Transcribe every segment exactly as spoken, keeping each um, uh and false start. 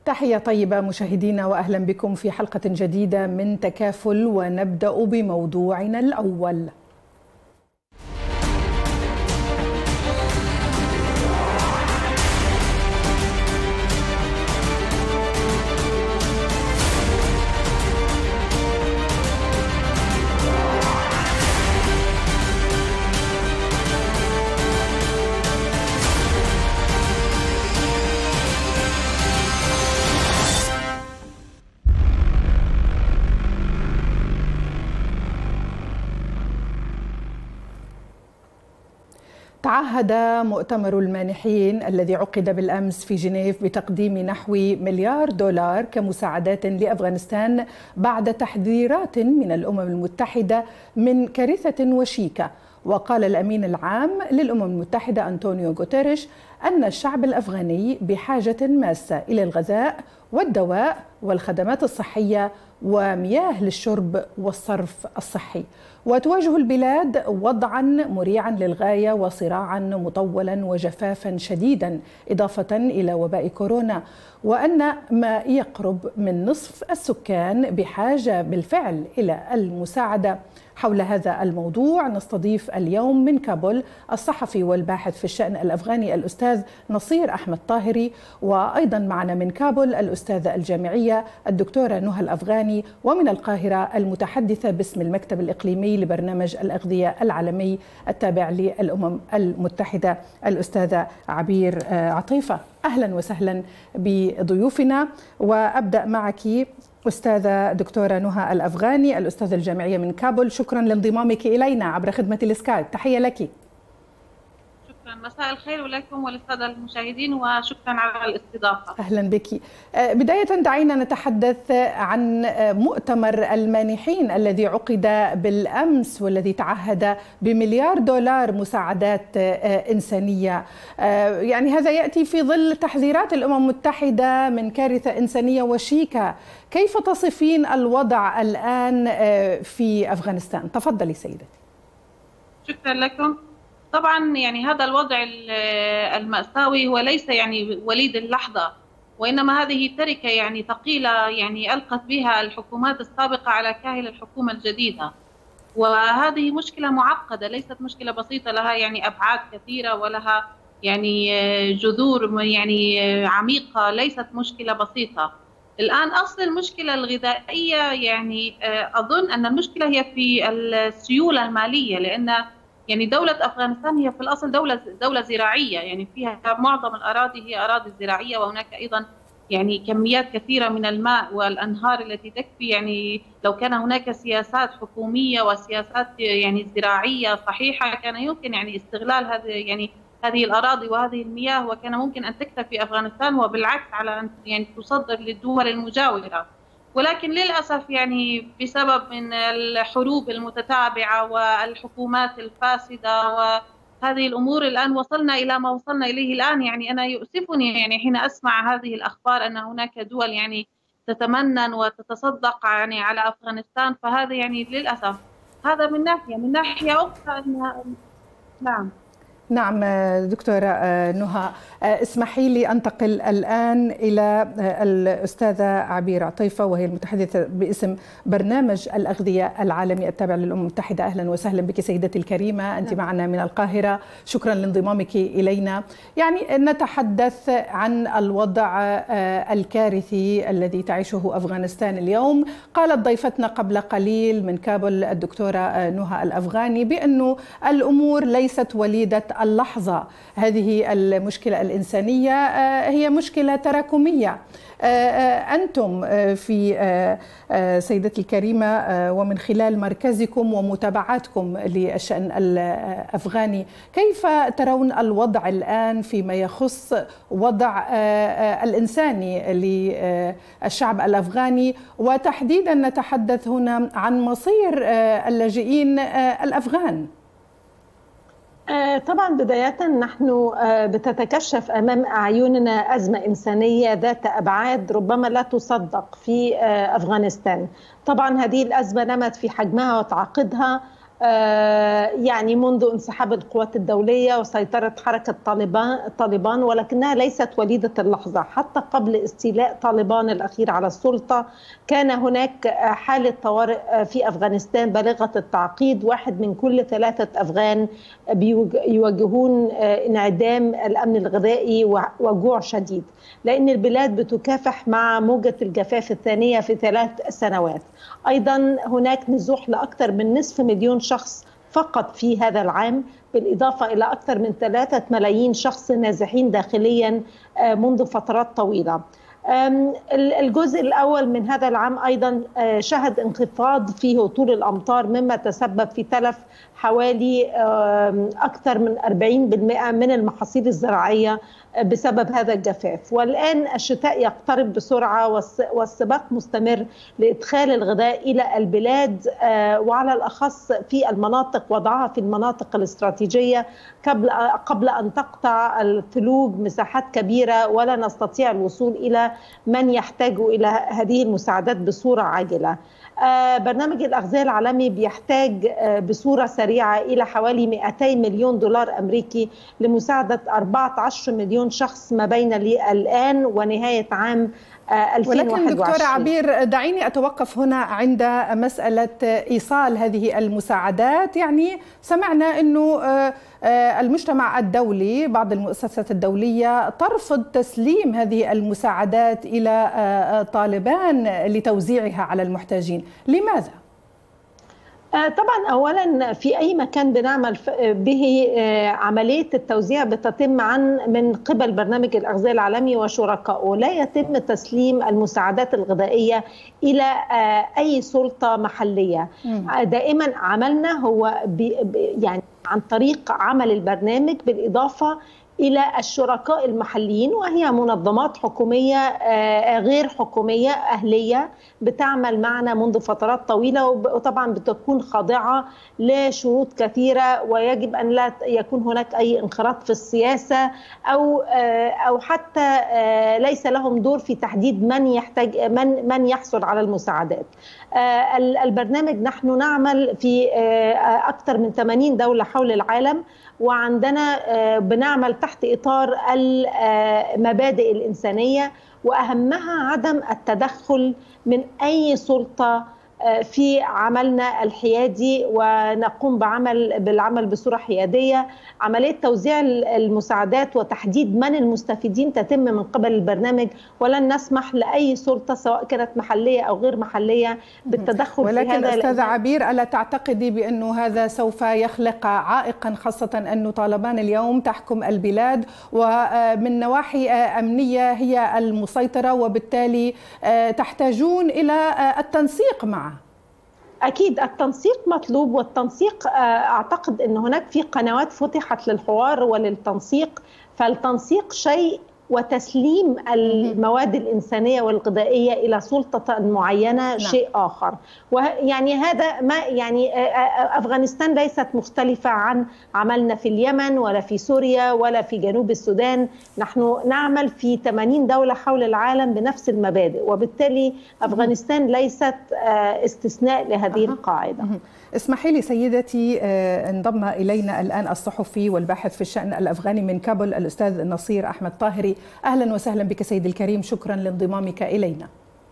تحية طيبة مشاهدينا وأهلا بكم في حلقة جديدة من تكافل، ونبدأ بموضوعنا الأول. تعهد مؤتمر المانحين الذي عقد بالأمس في جنيف بتقديم نحو مليار دولار كمساعدات لأفغانستان بعد تحذيرات من الأمم المتحدة من كارثة وشيكة. وقال الأمين العام للأمم المتحدة أنطونيو غوتيريش أن الشعب الأفغاني بحاجة ماسة إلى الغذاء والدواء والخدمات الصحية ومياه للشرب والصرف الصحي. وتواجه البلاد وضعا مريعا للغاية وصراعا مطولا وجفافا شديدا، إضافة إلى وباء كورونا، وأن ما يقرب من نصف السكان بحاجة بالفعل إلى المساعدة. حول هذا الموضوع نستضيف اليوم من كابول الصحفي والباحث في الشأن الأفغاني الأستاذ نصير أحمد طاهري، وأيضا معنا من كابول الأستاذة الجامعية الدكتورة نهى الأفغاني، ومن القاهرة المتحدثة باسم المكتب الإقليمي لبرنامج الأغذية العالمي التابع للأمم المتحدة الأستاذة عبير عطيفة. أهلا وسهلا بضيوفنا، وأبدأ معك أستاذة دكتورة نهى الأفغاني الأستاذة الجامعية من كابول. شكرا لانضمامك إلينا عبر خدمة السكايب، تحية لك. شكرا، مساء الخير ولكم وللسادة المشاهدين، وشكرا على الاستضافة. أهلا بك. بداية دعينا نتحدث عن مؤتمر المانحين الذي عقد بالأمس والذي تعهد بمليار دولار مساعدات إنسانية. يعني هذا يأتي في ظل تحذيرات الأمم المتحدة من كارثة إنسانية وشيكة. كيف تصفين الوضع الآن في أفغانستان؟ تفضلي سيدتي. شكرا لكم. طبعا يعني هذا الوضع المأساوي هو ليس يعني وليد اللحظة، وإنما هذه تركة يعني ثقيلة يعني ألقت بها الحكومات السابقة على كاهل الحكومة الجديدة. وهذه مشكلة معقدة، ليست مشكلة بسيطة، لها يعني أبعاد كثيرة ولها يعني جذور يعني عميقة، ليست مشكلة بسيطة. الآن أصل المشكلة الغذائية يعني أظن أن المشكلة هي في السيولة المالية، لأن يعني دولة أفغانستان هي في الأصل دولة دولة زراعية، يعني فيها معظم الأراضي هي أراضي زراعية، وهناك أيضا يعني كميات كثيرة من الماء والأنهار التي تكفي. يعني لو كان هناك سياسات حكومية وسياسات يعني زراعية صحيحة كان يمكن يعني استغلال هذه يعني هذه الأراضي وهذه المياه، وكان ممكن أن تكتفي أفغانستان وبالعكس على أن يعني تصدر للدول المجاورة. ولكن للأسف يعني بسبب من الحروب المتتابعة والحكومات الفاسدة وهذه الأمور الآن وصلنا إلى ما وصلنا إليه الآن. يعني أنا يؤسفني يعني حين أسمع هذه الأخبار أن هناك دول يعني تتمنن وتتصدق يعني على أفغانستان، فهذا يعني للأسف هذا من ناحية. من ناحية أخرى أن نعم نعم دكتورة نهى، اسمحي لي أنتقل الآن إلى الأستاذة عبير عطيفة وهي المتحدثة باسم برنامج الأغذية العالمي التابع للأمم المتحدة. أهلا وسهلا بك سيدتي الكريمة، أنت معنا من القاهرة، شكرا لانضمامك إلينا. يعني نتحدث عن الوضع الكارثي الذي تعيشه أفغانستان اليوم. قالت ضيفتنا قبل قليل من كابول الدكتورة نهى الأفغاني بأنه الأمور ليست وليدة اللحظة. هذه المشكلة الإنسانية هي مشكلة تراكمية. أنتم في سيدتي الكريمة ومن خلال مركزكم ومتابعاتكم للشأن الأفغاني، كيف ترون الوضع الآن فيما يخص وضع الإنساني للشعب الأفغاني، وتحديدا نتحدث هنا عن مصير اللاجئين الأفغان؟ طبعا بداية نحن بتتكشف أمام أعيننا أزمة إنسانية ذات أبعاد ربما لا تصدق في أفغانستان. طبعا هذه الأزمة نمت في حجمها وتعقدها يعني منذ انسحاب القوات الدولية وسيطرة حركة طالبان طالبان ولكنها ليست وليدة اللحظة. حتى قبل استيلاء طالبان الأخير على السلطة كان هناك حالة طوارئ في أفغانستان بالغة التعقيد. واحد من كل ثلاثة أفغان يواجهون انعدام الأمن الغذائي وجوع شديد، لأن البلاد بتكافح مع موجة الجفاف الثانية في ثلاث سنوات. أيضا هناك نزوح لأكثر من نصف مليون شخص فقط في هذا العام، بالإضافة إلى أكثر من ثلاثة ملايين شخص نازحين داخليا منذ فترات طويلة. الجزء الأول من هذا العام أيضا شهد انخفاض في هطول الأمطار، مما تسبب في تلف حوالي أكثر من أربعين بالمئة من المحاصيل الزراعية بسبب هذا الجفاف. والآن الشتاء يقترب بسرعة والسباق مستمر لإدخال الغذاء إلى البلاد، وعلى الأخص في المناطق وضعها في المناطق الاستراتيجية قبل قبل أن تقطع الثلوج مساحات كبيرة ولا نستطيع الوصول إلى من يحتاج إلى هذه المساعدات بصورة عاجلة. برنامج الأغذية العالمي بيحتاج بصورة سريعة إلى حوالي مئتي مليون دولار أمريكي لمساعدة أربعة عشر مليون شخص ما بين الآن ونهاية عام ألفين وواحد وعشرين. ولكن دكتورة عبير، دعيني أتوقف هنا عند مسألة إيصال هذه المساعدات. يعني سمعنا أنه المجتمع الدولي، بعض المؤسسات الدولية ترفض تسليم هذه المساعدات إلى طالبان لتوزيعها على المحتاجين. لماذا؟ طبعا أولا في أي مكان بنعمل به عملية التوزيع بتتم عن من قبل برنامج الأغذية العالمي وشركائه. لا يتم تسليم المساعدات الغذائية إلى أي سلطة محلية. دائما عملنا هو يعني عن طريق عمل البرنامج بالإضافة إلى الشركاء المحليين، وهي منظمات حكومية غير حكومية أهلية بتعمل معنا منذ فترات طويلة، وطبعا بتكون خاضعة لشروط كثيرة، ويجب أن لا يكون هناك أي انخراط في السياسة أو أو حتى ليس لهم دور في تحديد من يحتاج من من يحصل على المساعدات. البرنامج نحن نعمل في أكثر من ثمانين دولة حول العالم، وعندنا بنعمل تحت إطار المبادئ الإنسانية، وأهمها عدم التدخل من أي سلطة في عملنا الحيادي، ونقوم بعمل بالعمل بصورة حيادية. عملية توزيع المساعدات وتحديد من المستفيدين تتم من قبل البرنامج، ولن نسمح لأي سلطة سواء كانت محلية أو غير محلية بالتدخل في هذا. ولكن أستاذة عبير، ألا تعتقدي بأنه هذا سوف يخلق عائقا، خاصة أن طالبان اليوم تحكم البلاد ومن نواحي أمنية هي المسيطرة، وبالتالي تحتاجون إلى التنسيق معه؟ أكيد التنسيق مطلوب، والتنسيق أعتقد أن هناك في قنوات فتحت للحوار وللتنسيق، فالتنسيق شيء وتسليم المواد الإنسانية والغذائية إلى سلطة معينة نعم. شيء آخر. ويعني هذا ما يعني أفغانستان ليست مختلفة عن عملنا في اليمن ولا في سوريا ولا في جنوب السودان. نحن نعمل في ثمانين دولة حول العالم بنفس المبادئ، وبالتالي أفغانستان ليست استثناء لهذه القاعدة. اسمحي لي سيدتي، انضم إلينا الآن الصحفي والباحث في الشأن الأفغاني من كابول الأستاذ نصير أحمد طاهري. أهلا وسهلا بك سيدي الكريم، شكرا لانضمامك إلينا.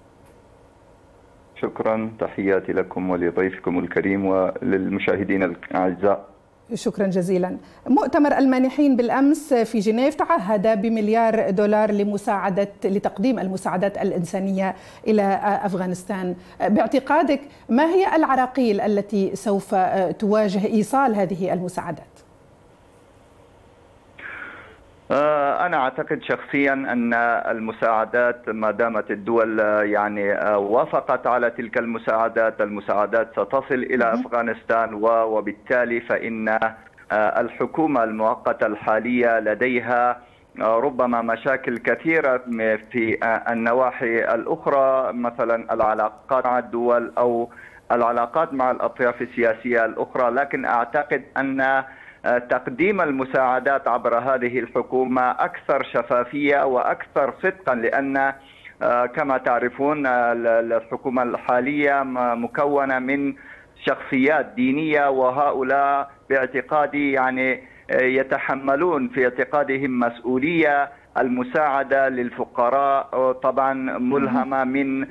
شكرا، تحياتي لكم ولضيفكم الكريم وللمشاهدين الأعزاء. شكرا جزيلا. مؤتمر المانحين بالأمس في جنيف تعهد بمليار دولار لمساعدة لتقديم المساعدات الإنسانية إلى أفغانستان. باعتقادك ما هي العراقيل التي سوف تواجه إيصال هذه المساعدات؟ أنا أعتقد شخصيا أن المساعدات ما دامت الدول يعني وافقت على تلك المساعدات، المساعدات ستصل إلى أفغانستان، وبالتالي فإن الحكومة المؤقتة الحالية لديها ربما مشاكل كثيرة في النواحي الأخرى، مثلا العلاقات مع الدول أو العلاقات مع الأطياف السياسية الأخرى. لكن أعتقد أن تقديم المساعدات عبر هذه الحكومة أكثر شفافية وأكثر صدقا، لأن كما تعرفون الحكومة الحالية مكونة من شخصيات دينية، وهؤلاء باعتقادي يعني يتحملون في اعتقادهم مسؤولية المساعدة للفقراء، طبعا ملهمة من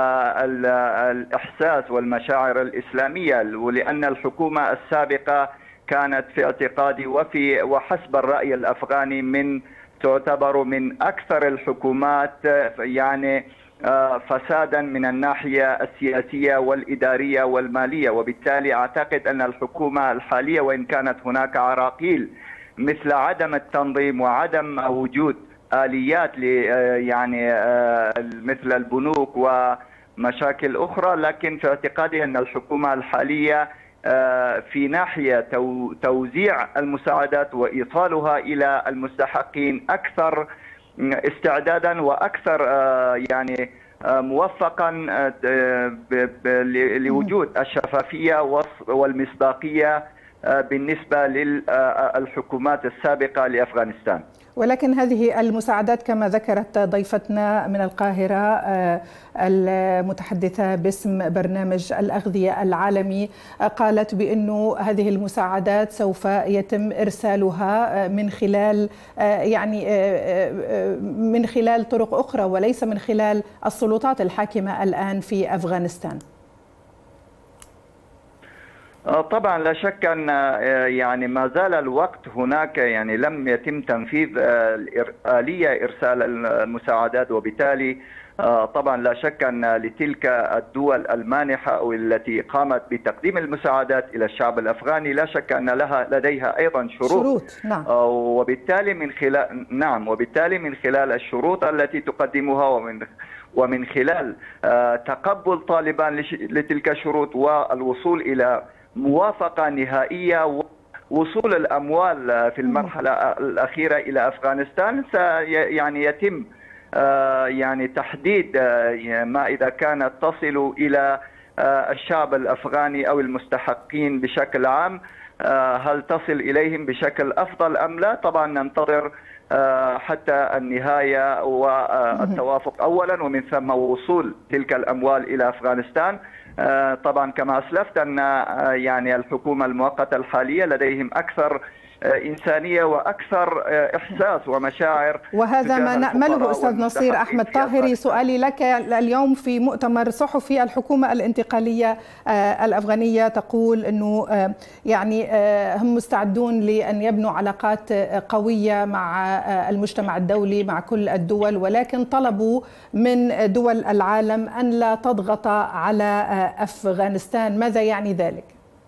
الإحساس والمشاعر الإسلامية، ولأن الحكومة السابقة كانت في اعتقادي وفي وحسب الرأي الأفغاني من تعتبر من أكثر الحكومات يعني فسادا من الناحية السياسية والإدارية والمالية. وبالتالي أعتقد أن الحكومة الحالية وإن كانت هناك عراقيل مثل عدم التنظيم وعدم وجود آليات يعني مثل البنوك ومشاكل أخرى، لكن في اعتقادي أن الحكومة الحالية في ناحية توزيع المساعدات وإيصالها إلى المستحقين أكثر استعدادا وأكثر يعني موفقا لوجود الشفافية والمصداقية بالنسبة للحكومات السابقة لأفغانستان. ولكن هذه المساعدات كما ذكرت ضيفتنا من القاهرة المتحدثة باسم برنامج الأغذية العالمي قالت بأنه هذه المساعدات سوف يتم إرسالها من خلال يعني من خلال طرق أخرى وليس من خلال السلطات الحاكمة الآن في أفغانستان. طبعا لا شك أن يعني ما زال الوقت هناك، يعني لم يتم تنفيذ آلية إرسال المساعدات، وبالتالي طبعا لا شك أن لتلك الدول المانحة أو التي قامت بتقديم المساعدات إلى الشعب الأفغاني لا شك أن لها لديها أيضا شروط, شروط. نعم. وبالتالي من خلال نعم وبالتالي من خلال الشروط التي تقدمها ومن ومن خلال تقبل طالبان لتلك الشروط والوصول إلى موافقة نهائية ووصول الأموال في المرحلة الأخيرة إلى أفغانستان يعني يتم يعني تحديد ما إذا كانت تصل إلى الشعب الأفغاني أو المستحقين بشكل عام، هل تصل إليهم بشكل أفضل أم لا. طبعا ننتظر حتى النهاية والتوافق أولا ومن ثم وصول تلك الأموال إلى أفغانستان. طبعا كما أسلفت أن يعني الحكومة المؤقتة الحالية لديهم أكثر إنسانية وأكثر إحساس ومشاعر، وهذا ما نأمله. أستاذ نصير أحمد طاهري، سؤالي لك اليوم في مؤتمر صحفي الحكومة الانتقالية الأفغانية تقول أنه يعني هم مستعدون لأن يبنوا علاقات قوية مع المجتمع الدولي مع كل الدول، ولكن طلبوا من دول العالم أن لا تضغط على أفغانستان. ماذا يعني ذلك؟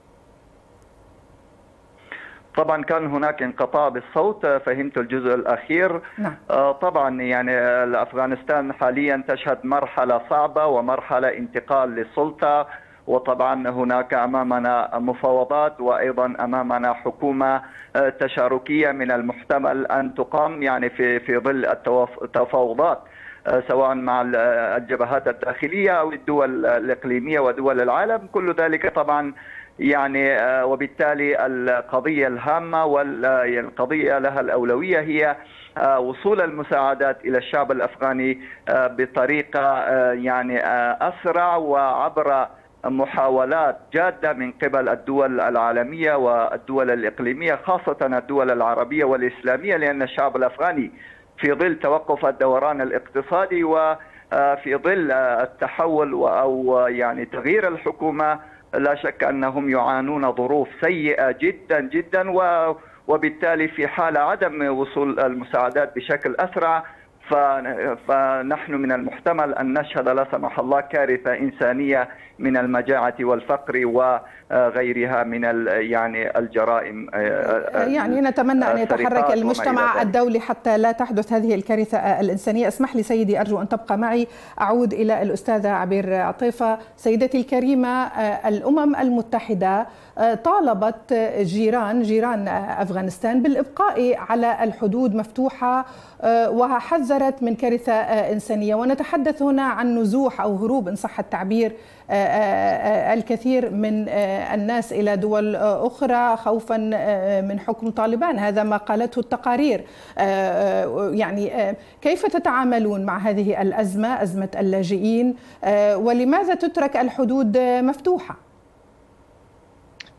طبعا كان هناك انقطاع بالصوت، فهمت الجزء الأخير. نعم. طبعا يعني أفغانستان حاليا تشهد مرحلة صعبة ومرحلة انتقال للسلطة، وطبعا هناك أمامنا مفاوضات وأيضا أمامنا حكومة تشاركية من المحتمل أن تقام يعني في في ظل التفاوضات سواء مع الجبهات الداخلية أو الدول الإقليمية ودول العالم. كل ذلك طبعا يعني وبالتالي القضية الهامة والقضية لها الأولوية هي وصول المساعدات إلى الشعب الأفغاني بطريقة يعني أسرع وعبر محاولات جادة من قبل الدول العالمية والدول الإقليمية، خاصة الدول العربية والإسلامية، لأن الشعب الأفغاني في ظل توقف الدوران الاقتصادي وفي ظل التحول أو يعني تغيير الحكومة لا شك أنهم يعانون ظروف سيئة جدا جدا، وبالتالي في حال عدم وصول المساعدات بشكل أسرع فنحن من المحتمل أن نشهد لا سمح الله كارثة إنسانية من المجاعة والفقر وغيرها من يعني الجرائم. يعني نتمنى أن يتحرك المجتمع الدولي حتى لا تحدث هذه الكارثة الإنسانية. اسمح لي سيدي، أرجو أن تبقى معي. أعود إلى الأستاذة عبير عطيفة. سيدتي الكريمة، الأمم المتحدة طالبت جيران جيران أفغانستان بالإبقاء على الحدود مفتوحة وحذرت من كارثة إنسانية، ونتحدث هنا عن نزوح أو هروب إن صح التعبير الكثير من الناس إلى دول أخرى خوفا من حكم طالبان. هذا ما قالته التقارير. يعني كيف تتعاملون مع هذه الأزمة، أزمة اللاجئين، ولماذا تترك الحدود مفتوحة؟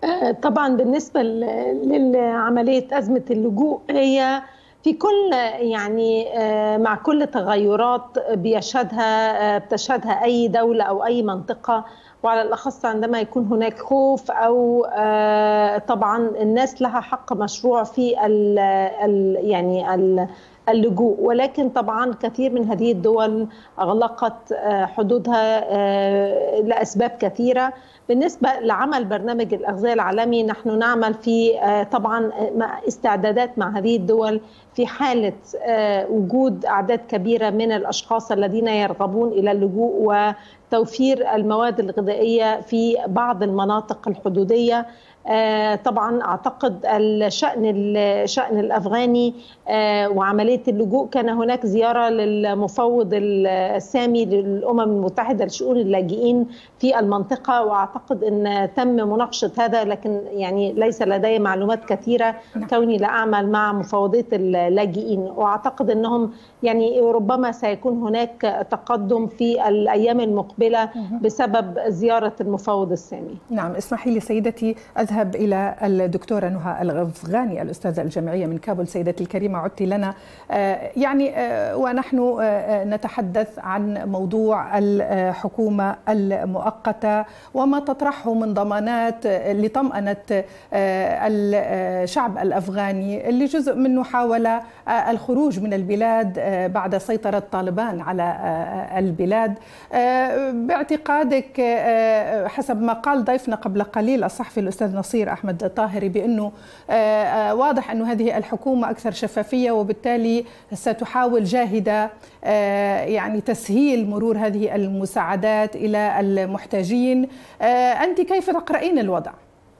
طبعا بالنسبة لعملية أزمة اللجوء، هي في كل يعني مع كل تغيرات بيشهدها بتشهدها أي دولة أو أي منطقة، وعلى الأخص عندما يكون هناك خوف أو طبعا الناس لها حق مشروع في ال ال يعني ال اللجوء، ولكن طبعا كثير من هذه الدول أغلقت حدودها لأسباب كثيرة. بالنسبة لعمل برنامج الأغذية العالمي، نحن نعمل في طبعا استعدادات مع هذه الدول في حالة وجود أعداد كبيرة من الأشخاص الذين يرغبون إلى اللجوء وتوفير المواد الغذائية في بعض المناطق الحدودية. طبعا أعتقد الشأن الشأن الأفغاني وعملية اللجوء، كان هناك زيارة للمفوض السامي للأمم المتحدة لشؤون اللاجئين في المنطقة، وأعتقد أن تم مناقشة هذا، لكن يعني ليس لدي معلومات كثيرة كوني لا أعمل مع مفوضية اللاجئين، وأعتقد أنهم يعني ربما سيكون هناك تقدم في الأيام المقبلة بسبب زيارة المفوض السامي. نعم، اسمحي لي سيدتي أذهب إلى الدكتورة نهى الأفغاني الأستاذة الجامعية من كابول. سيدتي الكريمة، عدت لنا يعني ونحن نتحدث عن موضوع الحكومة المؤقتة وما تطرحه من ضمانات لطمأنة الشعب الأفغاني اللي جزء منه حاول الخروج من البلاد بعد سيطرة طالبان على البلاد. باعتقادك حسب ما قال ضيفنا قبل قليل الصحفي الأستاذ نصير أحمد طاهري بأنه واضح أن هذه الحكومة أكثر شفافية وبالتالي ستحاول جاهدة يعني تسهيل مرور هذه المساعدات إلى المحتاجين. أنت كيف تقرأين الوضع؟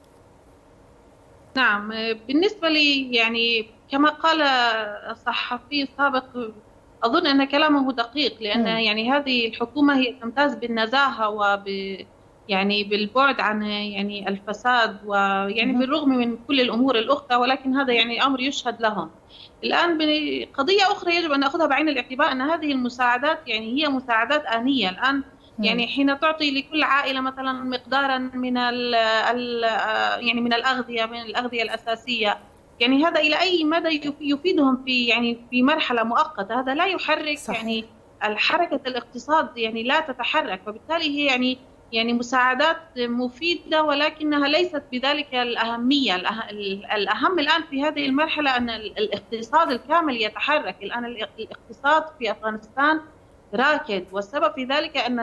نعم، بالنسبة لي يعني كما قال الصحفي السابق أظن أن كلامه دقيق، لأن يعني هذه الحكومة هي تمتاز بالنزاهة وب يعني بالبعد عن يعني الفساد، ويعني بالرغم من كل الأمور الأخرى، ولكن هذا يعني أمر يشهد لهم. الآن قضية أخرى يجب أن نأخذها بعين الاعتبار، أن هذه المساعدات يعني هي مساعدات آنية. الآن يعني حين تعطي لكل عائلة مثلا مقدارا من ال ال يعني من الأغذية من الأغذية الأساسية، يعني هذا إلى أي مدى يفيدهم في يعني في مرحلة مؤقتة؟ هذا لا يحرك صح. يعني الحركة الاقتصاد يعني لا تتحرك، وبالتالي هي يعني يعني مساعدات مفيدة ولكنها ليست بذلك الأهمية. الأهم الآن في هذه المرحلة أن الاقتصاد الكامل يتحرك. الآن الاقتصاد في أفغانستان راكد، والسبب في ذلك أن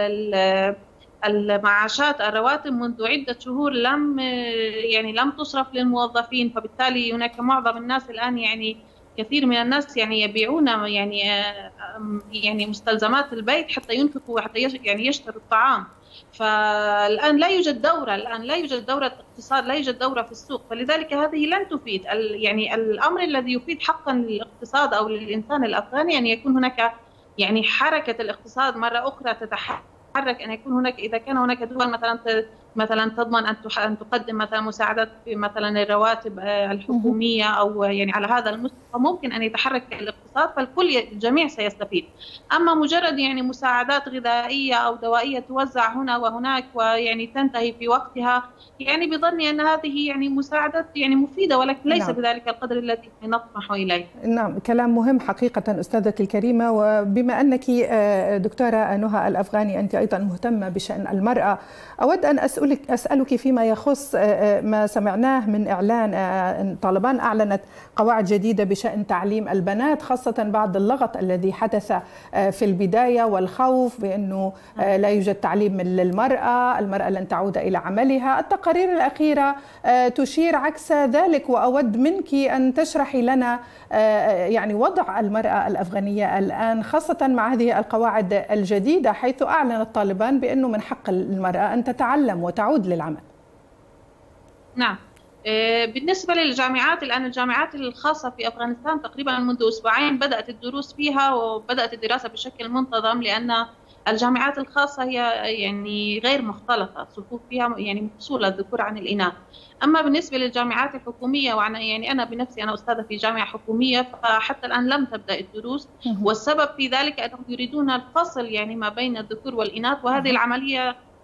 المعاشات الرواتب منذ عدة شهور لم يعني لم تصرف للموظفين، فبالتالي هناك معظم الناس الآن يعني كثير من الناس يعني يبيعون يعني يعني مستلزمات البيت حتى ينفقوا وحتى يعني يشتروا الطعام. فالآن لا يوجد دورة، الآن لا يوجد دورة اقتصاد، لا يوجد دورة في السوق، فلذلك هذه لن تفيد. يعني الأمر الذي يفيد حقا للاقتصاد أو للإنسان الأفغاني أن يكون هناك يعني حركة الاقتصاد مرة أخرى تتحرك، أن يكون هناك إذا كان هناك دول مثلا مثلا تضمن أن أن تقدم مثلا مساعدات في مثلا الرواتب الحكومية أو يعني على هذا المستوى، ممكن أن يتحرك الاقتصاد، فالكل الجميع سيستفيد. أما مجرد يعني مساعدات غذائية أو دوائية توزع هنا وهناك ويعني تنتهي في وقتها، يعني بظني أن هذه يعني مساعدات يعني مفيدة، ولكن ليس نعم. بذلك القدر الذي نطمح إليه. نعم، كلام مهم حقيقة أستاذتي الكريمة. وبما أنك دكتورة نهى الأفغاني أنت أيضا مهتمة بشأن المرأة، أود أن أسألك أسألك فيما يخص ما سمعناه من إعلان أن طالبان أعلنت قواعد جديدة بشأن تعليم البنات، خاصة بعد اللغط الذي حدث في البداية والخوف بأنه لا يوجد تعليم للمرأة، المرأة لن تعود إلى عملها. التقارير الأخيرة تشير عكس ذلك، وأود منك أن تشرحي لنا يعني وضع المرأة الأفغانية الآن، خاصة مع هذه القواعد الجديدة، حيث أعلنت طالبان بأنه من حق المرأة أن تتعلم وتعود للعمل. نعم، بالنسبة للجامعات، الآن الجامعات الخاصة في أفغانستان تقريبا منذ أسبوعين بدأت الدروس فيها وبدأت الدراسة بشكل منتظم، لأن الجامعات الخاصة هي يعني غير مختلطة، صفوف فيها يعني مفصولة الذكور عن الإناث. أما بالنسبة للجامعات الحكومية، وأنا يعني أنا بنفسي أنا أستاذة في جامعة حكومية، فحتى الآن لم تبدأ الدروس، والسبب في ذلك أنهم يريدون الفصل يعني ما بين الذكور والإناث، وهذه العملية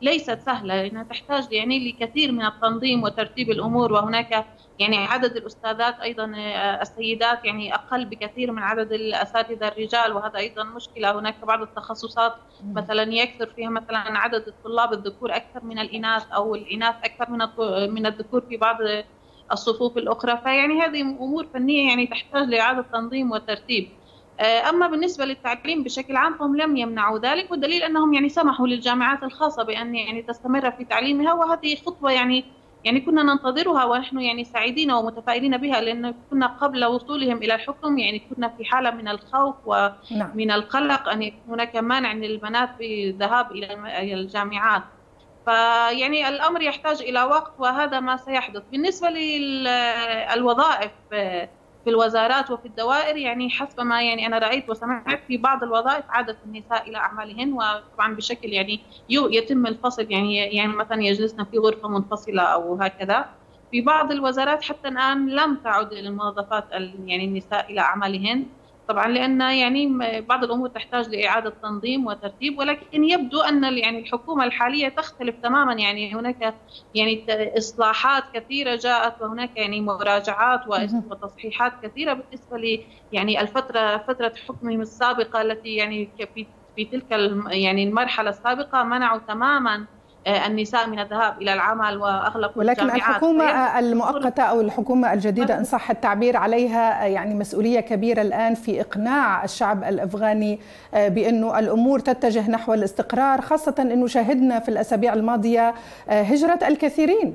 ليست سهلة، لأنها تحتاج يعني لكثير من التنظيم وترتيب الأمور، وهناك يعني عدد الأستاذات أيضا السيدات يعني أقل بكثير من عدد الأساتذة الرجال، وهذا أيضا مشكلة. هناك بعض التخصصات مثلا يكثر فيها مثلا عدد الطلاب الذكور أكثر من الإناث، أو الإناث أكثر من من الذكور في بعض الصفوف الأخرى. فيعني هذه أمور فنية يعني تحتاج لإعادة تنظيم وترتيب. أما بالنسبة للتعليم بشكل عام فهم لم يمنعوا ذلك، والدليل أنهم يعني سمحوا للجامعات الخاصة بأن يعني تستمر في تعليمها، وهذه خطوة يعني يعني كنا ننتظرها ونحن يعني سعيدين ومتفائلين بها، لأن كنا قبل وصولهم إلى الحكم يعني كنا في حالة من الخوف ومن القلق أن يكون هناك مانع للبنات بالذهاب إلى الجامعات. فيعني الأمر يحتاج إلى وقت، وهذا ما سيحدث. بالنسبة للوظائف في الوزارات وفي الدوائر، يعني حسب ما يعني أنا رأيت وسمعت في بعض الوظائف عادت النساء إلى أعمالهن، وطبعا بشكل يعني يتم الفصل، يعني يعني مثلا يجلسن في غرفة منفصلة أو هكذا. في بعض الوزارات حتى الآن لم تعد الموظفات يعني النساء إلى أعمالهن، طبعا لأن يعني بعض الأمور تحتاج لإعادة تنظيم وترتيب، ولكن يبدو أن يعني الحكومة الحالية تختلف تماما. يعني هناك يعني إصلاحات كثيرة جاءت، وهناك يعني مراجعات وتصحيحات كثيرة بالنسبة لي يعني الفترة فترة حكمهم السابقة، التي يعني في في تلك يعني المرحلة السابقة منعوا تماما النساء من الذهاب إلى العمل وأغلقوا ولكن الجامعات. الحكومة المؤقتة أو الحكومة الجديدة إن صح التعبير عليها يعني مسؤولية كبيرة الآن في إقناع الشعب الأفغاني بأنه الأمور تتجه نحو الاستقرار، خاصة أنه شاهدنا في الأسابيع الماضية هجرة الكثيرين.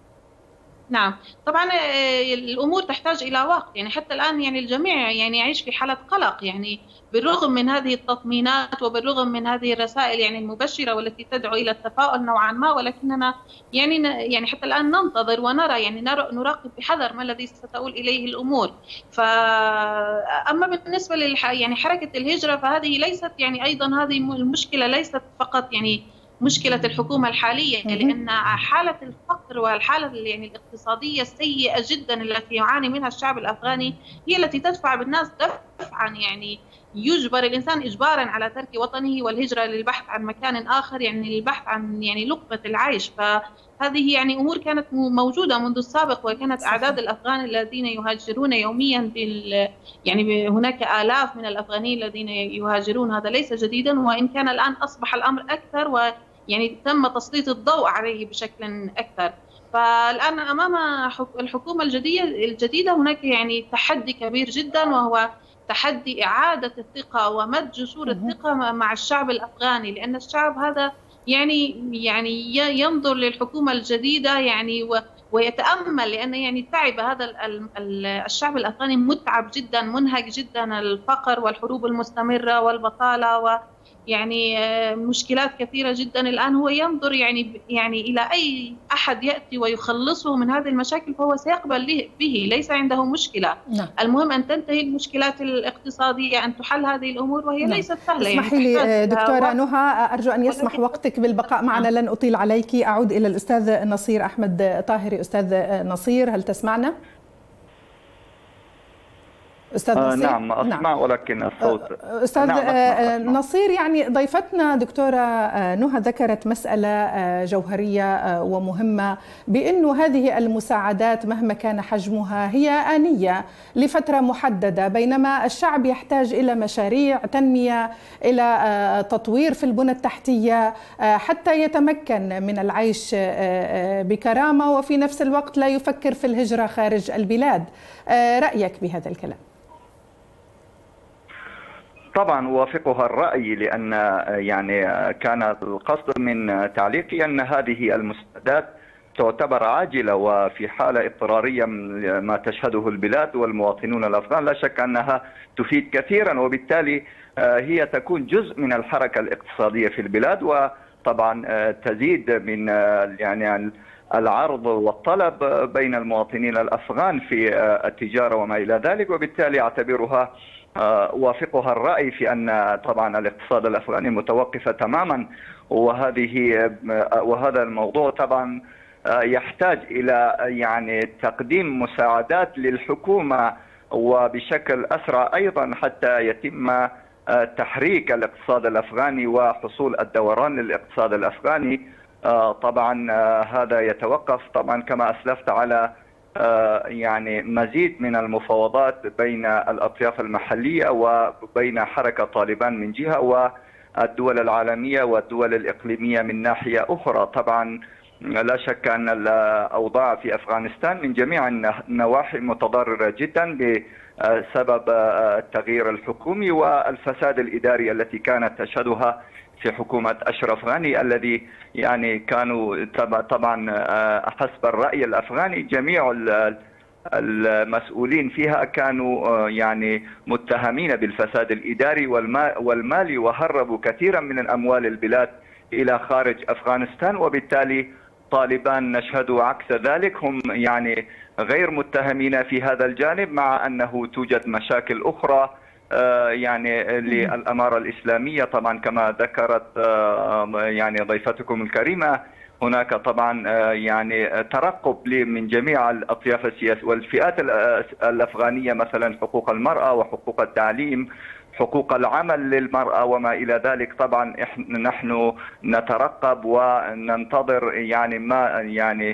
نعم طبعا الأمور تحتاج إلى وقت، يعني حتى الآن يعني الجميع يعني يعيش في حالة قلق، يعني بالرغم من هذه التطمينات وبالرغم من هذه الرسائل يعني المبشرة والتي تدعو إلى التفاؤل نوعا ما، ولكننا يعني يعني حتى الآن ننتظر ونرى، يعني نراقب بحذر ما الذي ستؤول إليه الأمور. فأما بالنسبة للح يعني حركة الهجرة فهذه ليست يعني أيضا هذه المشكلة ليست فقط يعني مشكلة الحكومة الحالية، لأن حالة الفقر والحالة يعني الاقتصادية السيئة جدا التي يعاني منها الشعب الأفغاني هي التي تدفع بالناس دفعا، يعني يجبر الإنسان إجبارا على ترك وطنه والهجرة للبحث عن مكان آخر، يعني للبحث عن يعني لقمة العيش. فهذه يعني أمور كانت موجودة منذ السابق، وكانت أعداد الأفغان الذين يهاجرون يوميا بال يعني هناك آلاف من الأفغانيين الذين يهاجرون، هذا ليس جديدا، وإن كان الآن أصبح الأمر أكثر و يعني تم تسليط الضوء عليه بشكل أكثر. فالآن أمام الحكومة الجديدة الجديدة هناك يعني تحدي كبير جدا، وهو تحدي إعادة الثقة ومد جسور الثقة مع الشعب الأفغاني، لأن الشعب هذا يعني يعني ينظر للحكومة الجديدة يعني ويتأمل، لأن يعني تعب هذا الشعب الأفغاني، متعب جدا منهك جدا، الفقر والحروب المستمرة والبطالة و يعني مشكلات كثيرة جدا. الآن هو ينظر يعني يعني إلى أي أحد يأتي ويخلصه من هذه المشاكل فهو سيقبل به، ليس عنده مشكلة. نعم. المهم أن تنتهي المشكلات الاقتصادية، أن تحل هذه الأمور، وهي نعم. ليست سهلة. اسمحي يعني لي دكتورة نهى، أرجو أن يسمح وقتك بالبقاء معنا، لن أطيل عليك. أعود إلى الأستاذ نصير أحمد طاهري. أستاذ نصير، هل تسمعنا؟ أستاذ نصير؟ آه نعم أسمع، نعم. ولكن الصوت أستاذ نعم أسمع أسمع. نصير، يعني ضيفتنا دكتورة نهى ذكرت مسألة جوهرية ومهمة، بأنه هذه المساعدات مهما كان حجمها هي آنية لفترة محددة، بينما الشعب يحتاج إلى مشاريع تنمية، إلى تطوير في البنى التحتية حتى يتمكن من العيش بكرامة، وفي نفس الوقت لا يفكر في الهجرة خارج البلاد. رأيك بهذا الكلام؟ طبعا أوافقها الرأي، لأن يعني كان القصد من تعليقي أن هذه المساعدات تعتبر عاجلة وفي حالة اضطرارية ما تشهده البلاد والمواطنون الأفغان، لا شك أنها تفيد كثيرا، وبالتالي هي تكون جزء من الحركة الاقتصادية في البلاد، وطبعا تزيد من يعني العرض والطلب بين المواطنين الأفغان في التجارة وما إلى ذلك، وبالتالي أعتبرها أوافقها الرأي في أن طبعا الاقتصاد الأفغاني متوقف تماما، وهذه وهذا الموضوع طبعا يحتاج إلى يعني تقديم مساعدات للحكومة وبشكل أسرع أيضا حتى يتم تحريك الاقتصاد الأفغاني وحصول الدوران للاقتصاد الأفغاني. طبعا هذا يتوقف طبعا كما أسلفت على يعني مزيد من المفاوضات بين الأطياف المحلية وبين حركة طالبان من جهة والدول العالمية والدول الإقليمية من ناحية أخرى. طبعا لا شك أن الأوضاع في أفغانستان من جميع النواحي متضررة جدا بسبب التغيير الحكومي والفساد الإداري التي كانت تشهدها في حكومة أشرف غني، الذي يعني كانوا طبعا حسب الرأي الأفغاني جميع المسؤولين فيها كانوا يعني متهمين بالفساد الإداري والمالي، وهربوا كثيرا من الأموال البلاد إلى خارج أفغانستان. وبالتالي طالبان نشهد عكس ذلك، هم يعني غير متهمين في هذا الجانب، مع أنه توجد مشاكل أخرى يعني للأمارة الإسلامية. طبعا كما ذكرت يعني ضيفتكم الكريمة، هناك طبعا يعني ترقب من جميع الأطياف السياسية والفئات الأفغانية، مثلا حقوق المرأة وحقوق التعليم، حقوق العمل للمرأة وما إلى ذلك. طبعا نحن نترقب وننتظر يعني ما يعني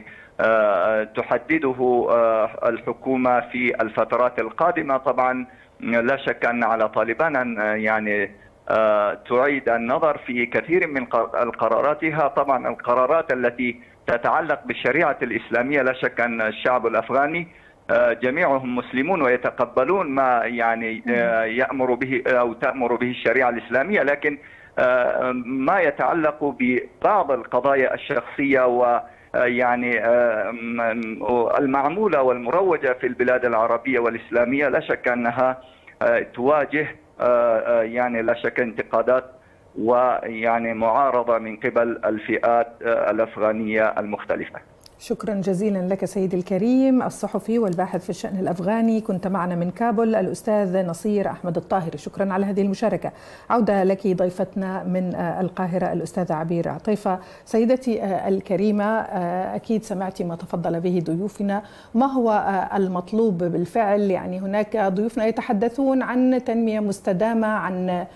تحدده الحكومة في الفترات القادمة. طبعا لا شك أن على طالبان أن يعني تعيد النظر في كثير من قراراتها. طبعا القرارات التي تتعلق بالشريعة الإسلامية لا شك أن الشعب الأفغاني جميعهم مسلمون ويتقبلون ما يعني يأمر به أو تأمر به الشريعة الإسلامية، لكن ما يتعلق ببعض القضايا الشخصية و يعني المعمولة والمروجة في البلاد العربية والإسلامية لا شك أنها تواجه يعني لا شك انتقادات ويعني معارضة من قبل الفئات الأفغانية المختلفة. شكرا جزيلا لك سيدي الكريم، الصحفي والباحث في الشأن الأفغاني، كنت معنا من كابول الأستاذ نصير أحمد الطاهري. شكرا على هذه المشاركة. عودة لك ضيفتنا من القاهرة الأستاذة عبير عطيفة. سيدتي الكريمة، أكيد سمعتي ما تفضل به ضيوفنا. ما هو المطلوب بالفعل؟ يعني هناك ضيوفنا يتحدثون عن تنمية مستدامة، عن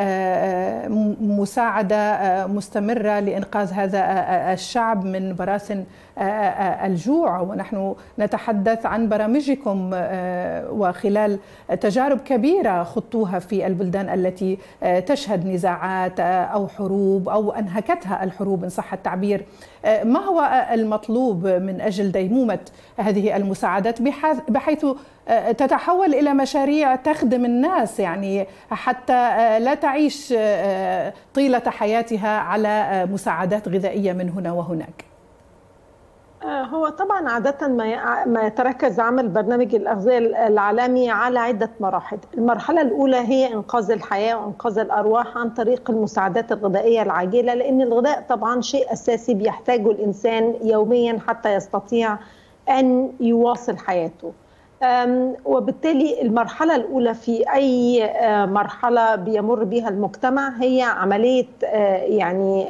مساعدة مستمرة لإنقاذ هذا الشعب من براثن الجوع، ونحن نتحدث عن برامجكم وخلال تجارب كبيرة خضتوها في البلدان التي تشهد نزاعات أو حروب أو أنهكتها الحروب إن صح التعبير. ما هو المطلوب من أجل ديمومة هذه المساعدات بحيث تتحول إلى مشاريع تخدم الناس، يعني حتى لا تعيش طيلة حياتها على مساعدات غذائية من هنا وهناك؟ هو طبعا عادة ما يتركز عمل برنامج الأغذية العالمي على عدة مراحل. المرحلة الأولى هي إنقاذ الحياة وإنقاذ الأرواح عن طريق المساعدات الغذائية العاجلة، لأن الغذاء طبعا شيء أساسي بيحتاجه الإنسان يوميا حتى يستطيع أن يواصل حياته. وبالتالي المرحلة الأولى في أي مرحلة بيمر بها المجتمع هي عملية يعني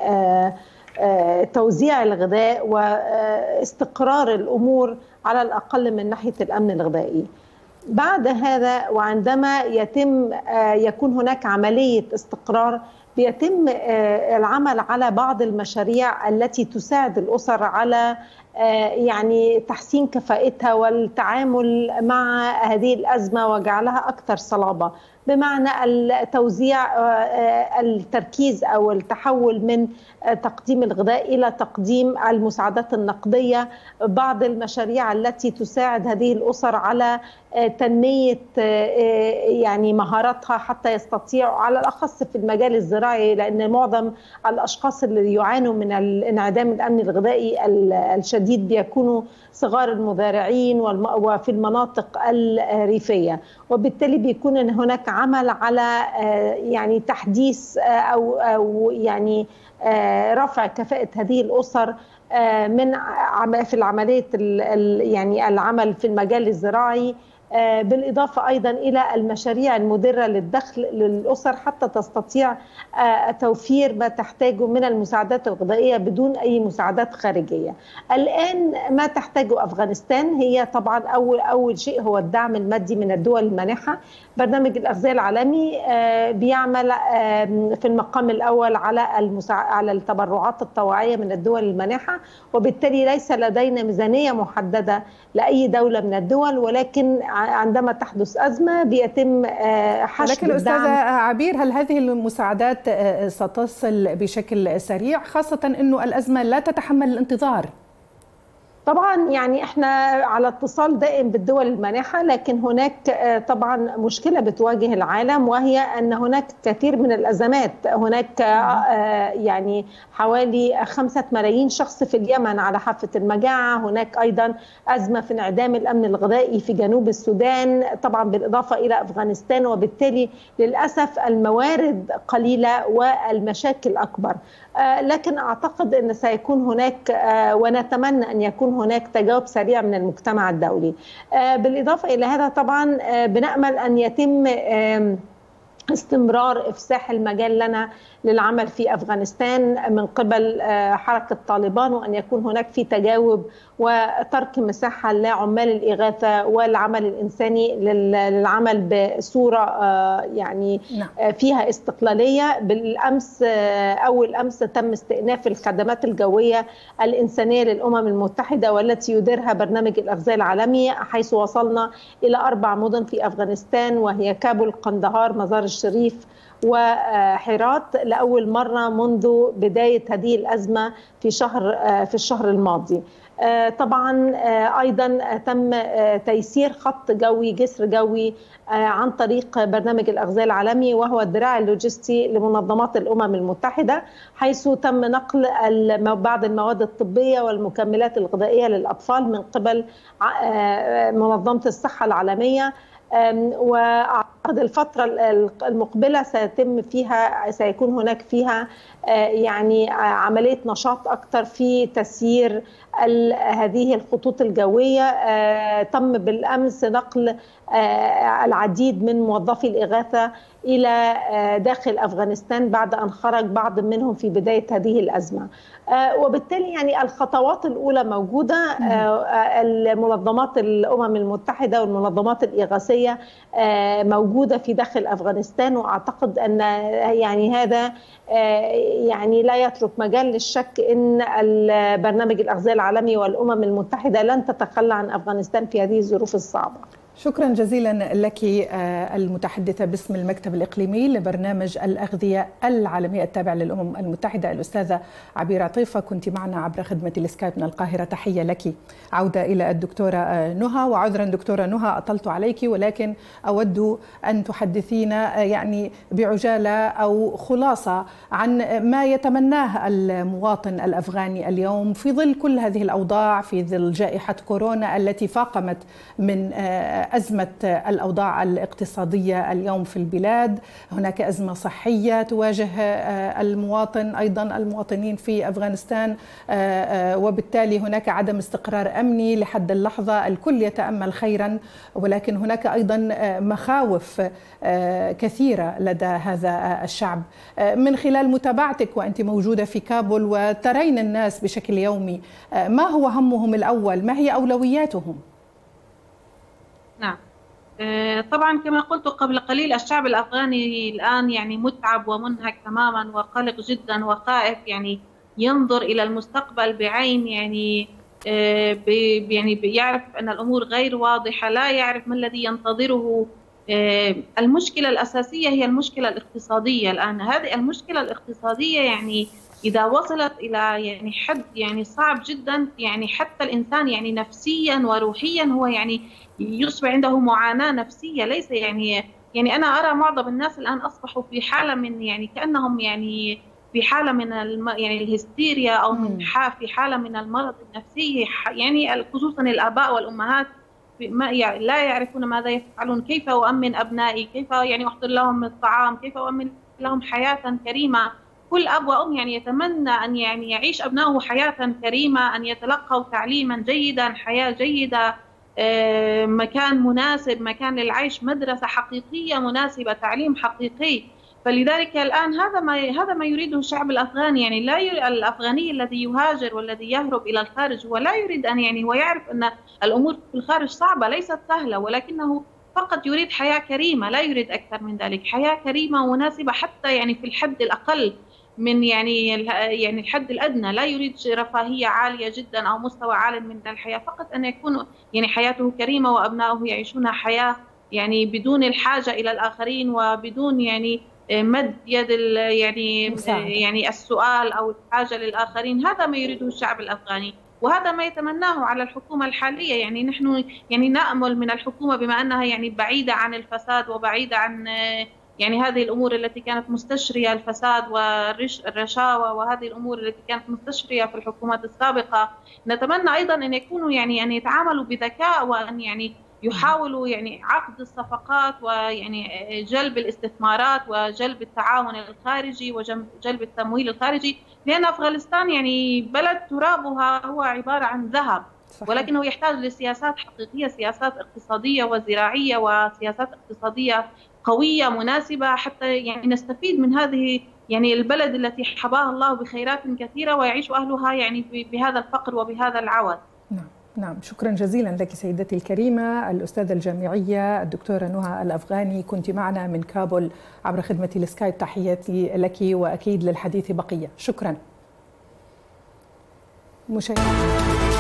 توزيع الغذاء واستقرار الأمور على الأقل من ناحية الأمن الغذائي. بعد هذا وعندما يتم يكون هناك عملية استقرار، بيتم العمل على بعض المشاريع التي تساعد الأسر على يعني تحسين كفاءتها والتعامل مع هذه الأزمة وجعلها أكثر صلابة، بمعنى التوزيع التركيز أو التحول من تقديم الغذاء إلى تقديم المساعدات النقدية، بعض المشاريع التي تساعد هذه الأسر على تنمية يعني مهاراتها حتى يستطيعوا، على الأخص في المجال الزراعي، لأن معظم الأشخاص اللي يعانوا من انعدام الأمن الغذائي الشديد بيكونوا صغار المزارعين وفي المناطق الريفية، وبالتالي بيكون هناك عمل على يعني تحديث أو أو يعني رفع كفاءة هذه الأسر من في العملية يعني العمل في المجال الزراعي بالإضافة أيضا إلى المشاريع المدرة للدخل للأسر حتى تستطيع توفير ما تحتاجه من المساعدات الغذائية بدون أي مساعدات خارجية. الآن ما تحتاجه أفغانستان هي طبعا أول أول شيء هو الدعم المادي من الدول المانحة. برنامج الأغذية العالمي بيعمل في المقام الأول على المساع... على التبرعات الطوعية من الدول المانحة، وبالتالي ليس لدينا ميزانية محددة لأي دولة من الدول، ولكن عندما تحدث أزمة بيتم حشد لكن أستاذة عبير، هل هذه المساعدات ستصل بشكل سريع، خاصة أنه الأزمة لا تتحمل الانتظار؟ طبعا يعني احنا على اتصال دائم بالدول المانحة، لكن هناك طبعا مشكلة بتواجه العالم، وهي أن هناك كثير من الأزمات. هناك يعني حوالي خمسة ملايين شخص في اليمن على حافة المجاعة. هناك أيضا أزمة في انعدام الأمن الغذائي في جنوب السودان، طبعا بالإضافة إلى أفغانستان، وبالتالي للأسف الموارد قليلة والمشاكل أكبر. لكن أعتقد أن سيكون هناك ونتمنى أن يكون هناك تجاوب سريع من المجتمع الدولي. بالإضافة إلى هذا طبعا بنأمل أن يتم استمرار إفساح المجال لنا للعمل في أفغانستان من قبل حركة طالبان، وأن يكون هناك في تجاوب وترك مساحة لعمال الإغاثة والعمل الإنساني للعمل بصورة يعني فيها استقلالية. بالأمس أول أمس تم استئناف الخدمات الجوية الإنسانية للأمم المتحدة والتي يديرها برنامج الأغذية العالمي، حيث وصلنا إلى أربع مدن في أفغانستان، وهي كابول، قندهار، مزار الشريف وحيرات، لأول مرة منذ بداية هذه الأزمة في شهر في الشهر الماضي. طبعا أيضا تم تيسير خط جوي جسر جوي عن طريق برنامج الأغذية العالمي، وهو الدراع اللوجستي لمنظمات الأمم المتحدة، حيث تم نقل بعض المواد الطبية والمكملات الغذائية للأطفال من قبل منظمة الصحة العالمية. وأعتقد الفترة المقبلة سيتم فيها سيكون هناك فيها يعني عملية نشاط أكثر في تسيير هذه الخطوط الجوية. تم بالأمس نقل العديد من موظفي الإغاثة إلى داخل أفغانستان بعد أن خرج بعض منهم في بداية هذه الأزمة، وبالتالي يعني الخطوات الأولى موجودة. المنظمات الأمم المتحدة والمنظمات الإغاثية موجودة في داخل أفغانستان، وأعتقد أن يعني هذا يعني لا يترك مجال للشك أن البرنامج الأغذية العالمي والأمم المتحدة لن تتخلى عن أفغانستان في هذه الظروف الصعبة. شكرا جزيلا لك المتحدثة باسم المكتب الإقليمي لبرنامج الأغذية العالمية التابع للأمم المتحدة الأستاذة عبير عطيفة، كنت معنا عبر خدمة السكايب من القاهرة. تحية لك. عودة إلى الدكتورة نهى، وعذرا دكتورة نهى أطلت عليك، ولكن أود أن تحدثينا يعني بعجالة أو خلاصة عن ما يتمناه المواطن الأفغاني اليوم في ظل كل هذه الأوضاع، في ظل جائحة كورونا التي فاقمت من أزمة الأوضاع الاقتصادية اليوم في البلاد. هناك أزمة صحية تواجه المواطن، أيضا المواطنين في أفغانستان، وبالتالي هناك عدم استقرار أمني لحد اللحظة. الكل يتأمل خيرا، ولكن هناك أيضا مخاوف كثيرة لدى هذا الشعب. من خلال متابعتك وأنت موجودة في كابول وترين الناس بشكل يومي، ما هو همهم الأول؟ ما هي أولوياتهم؟ نعم، طبعا كما قلت قبل قليل الشعب الأفغاني الآن يعني متعب ومنهك تماما وقلق جدا وخائف، يعني ينظر إلى المستقبل بعين يعني يعني يعرف أن الأمور غير واضحة، لا يعرف ما الذي ينتظره. المشكلة الأساسية هي المشكلة الاقتصادية الآن. هذه المشكلة الاقتصادية يعني إذا وصلت إلى يعني حد يعني صعب جدا، يعني حتى الإنسان يعني نفسيا وروحيا هو يعني يصبح عنده معاناة نفسية. ليس يعني يعني أنا أرى معظم الناس الآن أصبحوا في حالة من يعني كأنهم يعني في حالة من الم يعني الهستيريا أو من في حالة من المرض النفسي، يعني خصوصا الآباء والأمهات ما يعني لا يعرفون ماذا يفعلون. كيف أؤمن أبنائي؟ كيف يعني أحضر لهم الطعام؟ كيف أؤمن لهم حياة كريمة؟ كل أب وأم يعني يتمنى أن يعني يعيش أبنائه حياة كريمة، أن يتلقوا تعليما جيدا، حياة جيدة، مكان مناسب، مكان للعيش، مدرسة حقيقية مناسبة، تعليم حقيقي. فلذلك الآن هذا ما هذا ما يريده الشعب الأفغاني. يعني لا يريد الأفغاني الذي يهاجر والذي يهرب إلى الخارج ولا يريد أن يعني هو يعرف أن الأمور في الخارج صعبة ليست سهلة، ولكنه فقط يريد حياة كريمة، لا يريد أكثر من ذلك، حياة كريمة ومناسبة حتى يعني في الحد الأقل من يعني يعني الحد الأدنى. لا يريد رفاهية عالية جدا أو مستوى عال من الحياة، فقط أن يكون يعني حياته كريمة وأبنائه يعيشون حياة يعني بدون الحاجة إلى الآخرين وبدون يعني مد يد يعني مساعدة. يعني السؤال أو الحاجة للآخرين. هذا ما يريده الشعب الأفغاني وهذا ما يتمناه على الحكومة الحالية. يعني نحن يعني نأمل من الحكومة بما أنها يعني بعيدة عن الفساد وبعيدة عن يعني هذه الأمور التي كانت مستشرية، الفساد والرشاوى وهذه الأمور التي كانت مستشرية في الحكومات السابقة. نتمنى أيضا أن يكونوا يعني أن يتعاملوا بذكاء وأن يعني يحاولوا يعني عقد الصفقات ويعني جلب الاستثمارات وجلب التعاون الخارجي وجلب التمويل الخارجي، لأن أفغانستان يعني بلد ترابها هو عبارة عن ذهب، ولكنه يحتاج لسياسات حقيقية، سياسات اقتصادية وزراعية وسياسات اقتصادية قوية مناسبة حتى يعني نستفيد من هذه يعني البلد التي حباها الله بخيرات كثيرة ويعيش أهلها يعني بهذا الفقر وبهذا العوز. نعم نعم، شكرا جزيلا لك سيدتي الكريمة الأستاذة الجامعية الدكتورة نهى الأفغاني، كنت معنا من كابول عبر خدمة السكايب. تحياتي لك وأكيد للحديث بقية. شكرا. مشاهدينا